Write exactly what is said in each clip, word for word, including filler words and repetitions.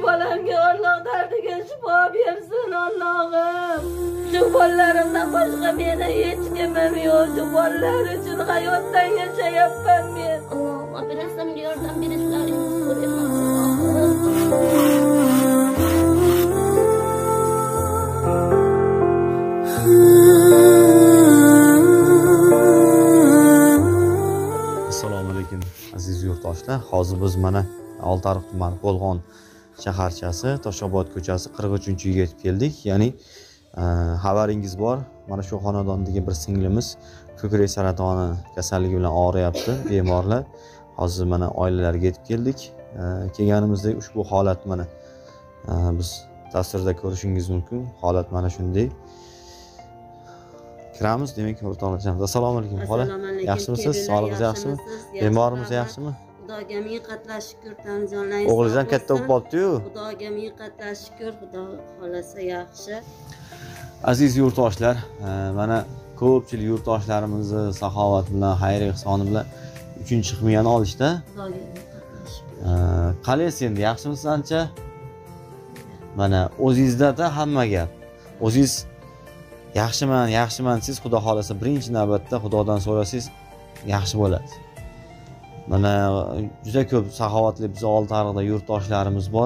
bolamga Alloh dardiga shifo bersin Allohim. Shu bolalarimdan boshqa meni hech kimim yo'q. Shu bolalar uchun hayotdan yashayapman men. Alloh operatsiyamga yordam berishlaringizni so'rayman. Assalomu alaykum aziz yurtdoshlar. Hozir biz mana Oltiariq tumani Qo'lg'on shaharchasi, Toshobod ko'chasi qirq uchinchi uyga yetib keldik. Ya'ni xabaringiz bor, mana shu xonadondagi bir singlimiz ko'krak saratoni kasalligi bilan og'riyapti bemorlar. Hozir mana oilalarga yetib keldik. Kelganimizda ushbu holat mana biz tasvirda ko'rishingiz mumkin. Holat mana shunday. Kiramiz, demak, o'rtoqlar. Assalomu alaykum. Xola, yaxshimisiz? Sog'lig'ingiz yaxshimi? Bemorimiz yaxshimi? Xudoga ming qatla shukr, tanijonlaringiz. O'g'lingizdan katta bo'lib qolibdi-yu. Xudoga ming qatla shukr, Xudo xolasa yaxshi. Aziz yurtdoshlar, mana ko'pchilik yurtdoshlarimizni saxovat bilan, xayr ehsoni bilan uchinchi himoyani olishda. Xudoga ming qatla shukr. Qalaysiz endi, yaxshimisiz ancha? Mana o'zingizda hamma gap. O'zingiz yaxshiman, yaxshiman siz Xudo xolasa birinchi navbatda Xudodan so'rasangiz yaxshi bo'ladi. Mana juda ko'p saxovatli biz Oltiariqda yurtdoshlarimiz bor.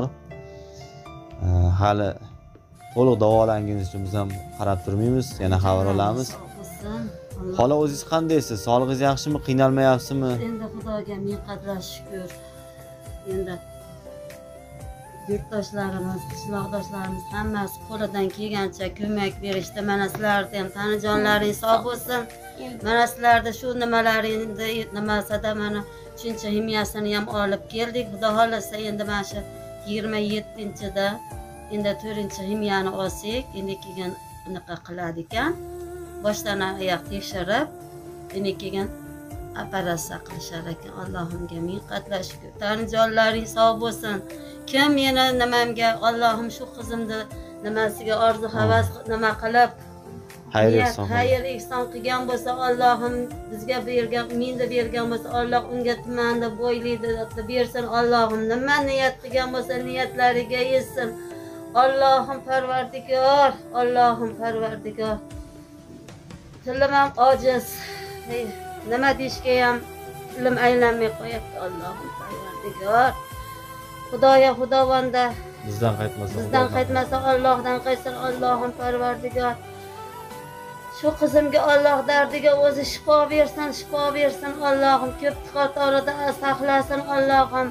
Hali to'liq davolanganingiz uchun biz ham qarab turmaymiz, yana xabar olamiz. Xola, o'zingiz qandaysiz? Sog'lig'ingiz yaxshimi? Qiynalmayapsizmi? Endi Xudoga ming qatla shukr. Endi yurtdoshlarimiz, qishloqdoshlarimiz hammasi qo'lidan kelgancha ko'mak berishdi. Mana sizlardan tanijonlaringiz sog' bo'lsin. Mana sizlarda shu nimalaringda nimasada mana uchinchi himoyasini ham olib keldik. Xudo xolasa endi mana shu yigirma yettinchida endi to'rtinchi himoyani olsak, endi keyin unaqa qiladi ekan. Boshdan oyoq tekshirib, endi keyin operatsiya qilishar ekan. Allohimga ming qatla shukr. Tanijonlaring sog' bo'lsin. Kim meni nimamga Allohim shu qizimni nimasiga orzu havas nima qilib xayr ehson xayr ehson qilgan bo'lsa, Allohim bizga bergan, menga bergan bo'lsa, Alloh unga tumanda boylikni bersin. Allohim nima niyat qilgan bo'lsa, niyatlariga yetsin. Allohim Parvardigor, Allohim Parvardigor. Tilim ham ojiz. Nima deyishga ham tilim aylanmay qo'yapti. Allohim Parvardigor. Xudoya xudovanda bizdan qaytmasa, bizdan qaytmasa Allohdan qaytsin. Allohim Parvardigor. Shu qizimga Alloh dardiga o'zi shifo bersin, shifo bersin. Allohim ko'p qatorida saqlasin. Allohim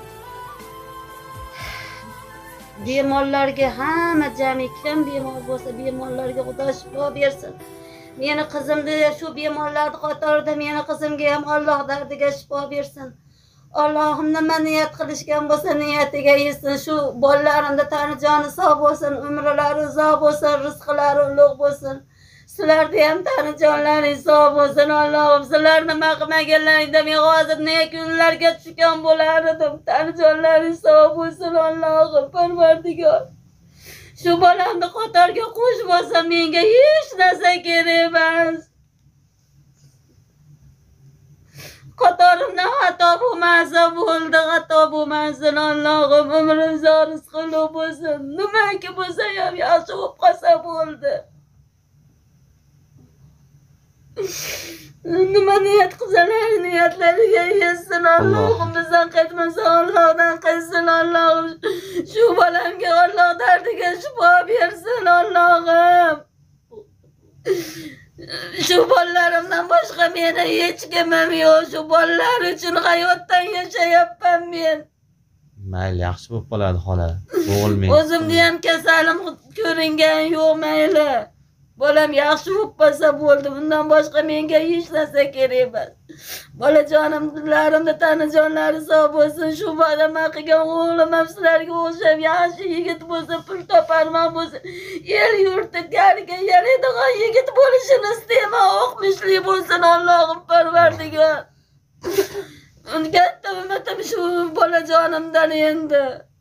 bemorlarga hamma jami kim bemor bo'lsa, bemorlarga Xudo shifo bersin. Meni qizimni shu bemorlarning qatorida meni qizimga ham Alloh dardiga shifo bersin. Allohim nima niyat qilishgan bo'lsa, niyatiga yetsin. Shu bolalarimda tanijoni sog' bo'lsin, umrlari uzoq bo'lsin, rizqlari ulug' bo'lsin. Sizlarda ham tanijonlaring sog' bo'lsin. Allohim sizlar nima qilmaganlaringda men hozir ne kunlarga tushgan bo'lar edim. Tanijonlaring sog' bo'lsin. Allohim Parvardigor. Shu bolamni qatorga qo'shib olsa, menga hech narsa kerak emas. Qatorimdan xato bo'lmasa bo'ldi, xato bo'lmasin. Allohim umrim zoris qilib bo'lsin. Nimaki bo'lsa ham yaxshi bo'lib qolsa bo'ldi. Nima niyat qilsalar niyatlariga yetsin. Allohim bizdan qaytmasa Allohdan qaytsin. Allohim shu bolamga Alloh dardiga shifo bersin. Allohim shu bolalarimdan boshqa meni hech kimim yo'q. Shu bolalar uchun hayotdan yashayapman men. Mayli, yaxshi bo'lib qoladi xola. Bo'g'ilmang. O'zimda ham kasalim ko'ringan yo'q, mayli. Bolam yaxshi bo'lib qolsa bo'ldi. Bundan boshqa menga hech narsa kerak emas. Bolajonimlarimni tanijonlari sog' bo'lsin. Shu bolam qilgan o'g'lim ham sizlarga o'xshab yaxshi yigit bo'lsa, pul toparman bo'lsa, el yurtiga yaraydigan yigit bo'lishini istayman. O'qmishli bo'lsin. Allohim Parvardigor. Katta umidim shu bolajonimdan endi.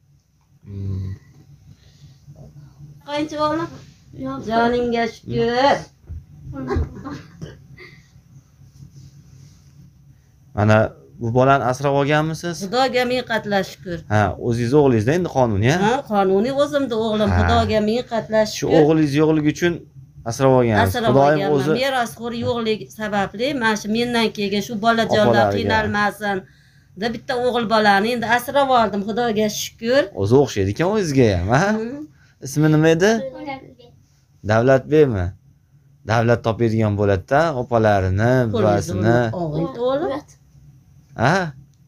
Qancha o'g'lim? Joningga shukr. Mana bu bolani asrab olganmisiz? Xudoga ming qatla shukr. Ha, o'zingizni o'g'lingizda endi qonuniy, ha? Ha, qonuniy o'zimni o'g'lim. Ha. Xudoga ming qatla Shu shukr. o'g'lingiz yo'qligi uchun asrab olgansiz. Asrab Xudoyim olganman. o'zi Merosxo'r yo'qligi sababli mana shu mendan keyin shu bolajonlar Opalariga. qiynalmasin deb bitta o'g'il bolani endi asrab oldim. Xudoga shukr. o'zi o'xshaydi ekan o'zizga ham, ha? Hmm. Ismi nima edi? Davlatbekmi? Davlat topadigan bo'ladi-da, opalarini, buvasini. O'g'il o'g'lim. Ha?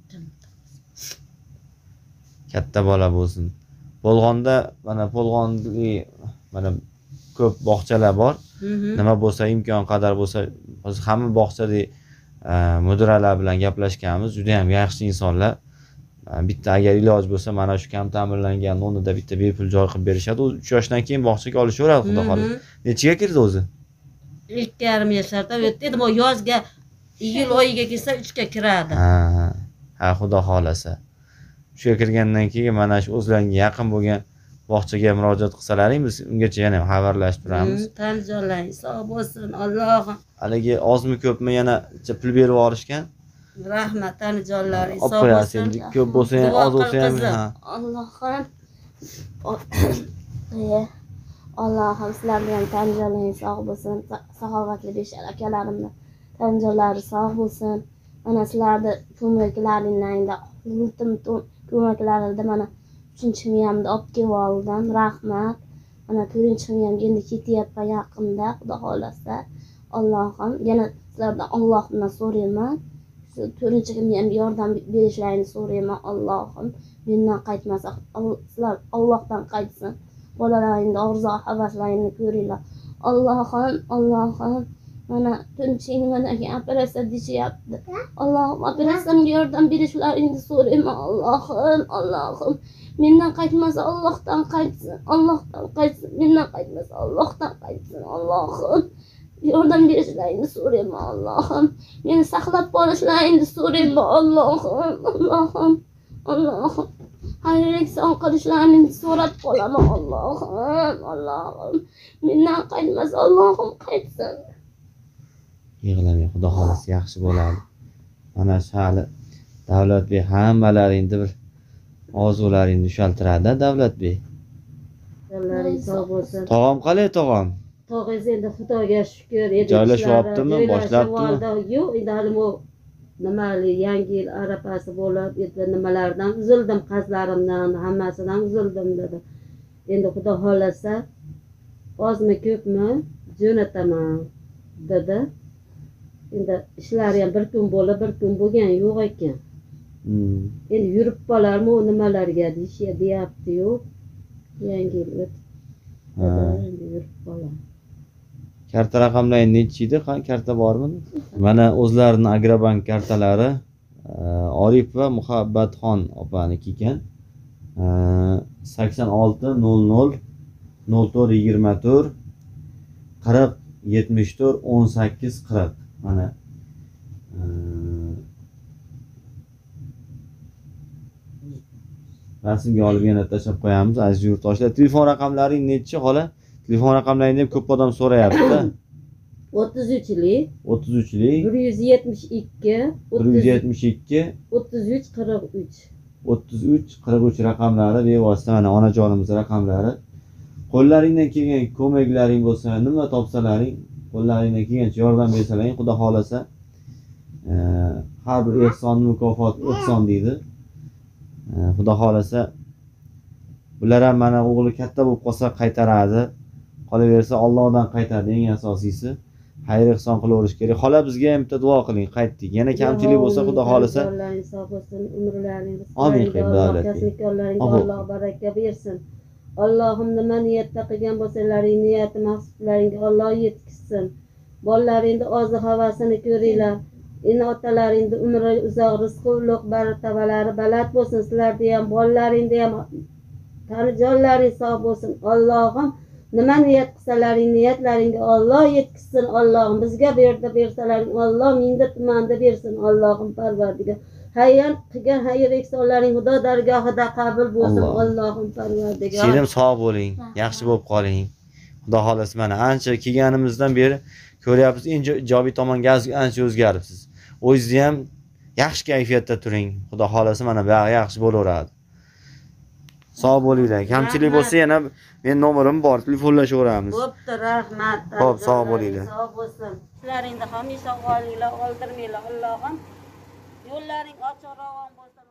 Katta bola bo'lsin. Bo'lg'onda mana Polg'onli mana ko'p bog'chalar bor. Mhm. Nima bo'lsa imkon qadar bo'lsa, hozir hamma bog'chadagi e, mudiralar bilan gaplashganmiz, juda ham yaxshi insonlar. E, Bitta agar iloj bo'lsa, mana shu kam ta'minlangan o'rnida bitta bepul joy qilib berishadi. U uch yoshdan keyin bog'chaga olishaveradi, xudo Mhm. xohlasa. Nechiga kirdi o'zi? Ilk yarim yasharda o'tdi. Endi bu yozga iyul oyiga kelsa uchga kiradi. Ha, ha, xudo xohlasa. Shuga kirgandan keyin mana shu o'zlariga yaqin bo'lgan bog'chaga murojaat qilsalaring, biz ungacha yana xabarlashib turamiz. Hmm, Tan joylaring sog' bo'lsin, Allohim. Haligi ozmi ko'pmi yana pul berib yuborishgan. Rahmat, tan joylaring Olib sog' qo'yasiz. bo'lsin. Endi ko'p bo'lsa ham, Duo oz bo'lsa qil ham, qizim. ha. Allohim Allohim sizlarni ham tan joylaringiz sog' bo'lsin. Saxovatli beshar akalarimni tan joylari sog' bo'lsin. Mana sizlarni ko'maklaringlarda yurtim ko'maklarida mana uchinchi miyamni olib kelib oldim. Rahmat. Mana to'rtinchi miyamga endi ketyapman yaqinda, xudo xohlasa. Allohim yana sizlardan Allohdan so'rayman. Shu to'rtinchi miyamga yordam berishlarini so'rayman, Allohim. Mendan qaytmasa, sizlar Allohdan qaytsin. Bolalaringni orzu havaslarini ko'ringlar. Allohim, Allohim. Mana to'rtinchi nimadan keyin operatsiya deyishyapti. Allohim, operatsiyaga yordam berishlaringni so'rayman, Allohim, Allohim. Mendan qaytmasa Allohdan qaytsin. Allohdan qaytsin. Mendan qaytmasa Allohdan qaytsin. Allohim. Yordam berishlaringni so'rayman, Allohim. Meni saqlab qolishlaringni so'rayman, Allohim. Allohim. Allohim. Xayrlik son qilishlaringni so'rab qolaman, Allohim. Allohim. Mendan qaytmasa Allohim qaytsin. Yig'lamang, xudo xohlasa yaxshi bo'ladi. Mana shu hali Davlatbek hammalaringni bir orzularingni ushaltiradi, Davlatbek. Joylaring sog' bo'lsin. Tog'am qalay, tog'am? Tog'ingiz endi Xudoga shukr. Joylashyaptimi, boshlabdimi? Yo'q, endi hali bu nimali yangi yil arafasi bo'lib, endi nimalardan uzildim, qazlarimdan, hammasidan uzildim dedi. Endi Xudo xohlasa ozmi ko'pmi jo'nataman dedi. Endi ishlari ham bir kun bo'lib, bir kun bo'lgan yo'q ekan. Hmm. Endi yurib qolarmi u nimalarga deyapti-yu. Yangi yil o'tib. Ha. Endi yurib qolar. Karta raqamlaring nechi edi? Karta bormi? Mana o'zlarining Agrobank kartalari Orif va Muhabbatxon opaniki ekan. sakson olti nol nol nol to'rt yigirma to'rt qirq yetmish to'rt o'n sakkiz qirq. Mana rasmga olib yana tashlab qo'yamiz aziz yurtdoshlar. Telefon raqamlaring nechi xola? Telefon raqamlaringni ham ko'p odam so'rayapti-da. o'ttiz uchlik o'ttiz uchlik bir yuz yetmish ikki bir yuz yetmish ikki o'ttiz uch qirq uch o'ttiz uch qirq uch raqamlari bevosita mana onajonimiz raqamlari. Qo'llaringdan kelgan ko'maklaring bo'lsa, nima topsalaring, qo'llaringdan kelgancha yordam bersalaring, Xudo xolasa, har bir ehson mukofot ehson deydi. Xudo xolasa bular ham mana o'g'li katta bo'lib qolsa qaytaradi. Qolaversa Allohdan qaytadi, eng asosiysi. Xayr ehson qilaverish kerak. Xola bizga ham bitta duo qiling, qaytdik. Yana kamchilik bo'lsa Xudo xolasa. Amin qilib Alloh baraka bersin. Allohim nima niyatda qilgan bo'lsalaring, niyati maqsadlaringga Alloh yetkazsin. Bolalaringni ozi havasini ko'ringlar. Endi otalaringni umri uzoq, rizqi ulug', martabalari baland bo'lsin. Sizlarda ham, bolalaringda ham tanijonlaring sog' bo'lsin. Allohim nima niyat qilsalaring, niyatlaringga Alloh yetkazsin. Allohim bizga berdi bersalaring, Alloh menda tumanda bersin. Allohim Parvardigor. Hayyan qilgan xayr ehsonlaring Xudo dargohida qabul bo'lsin. Allohim Parvardigor. Siz ham sog' bo'ling, yaxshi bo'lib qoling. Xudo xolasa mana ancha kelganimizdan beri ko'ryapsiz, eng ijobiy tomonga ancha o'zgaribsiz. O'zingizni ham yaxshi kayfiyatda turing. Xudo xolasa mana buyog'i yaxshi bo'laveradi. Sog' bo'linglar. Kamchilik bo'lsa yana men nomerim bor, telefonlashaveramiz. Bo'pti, rahmat. Xo'p, sog' bo'linglar. Sog' bo'lsin. Sizlaringni hamisha olinglar, oldirmanglar. Allohim yo'llaring ochiq ravon bo'lsin.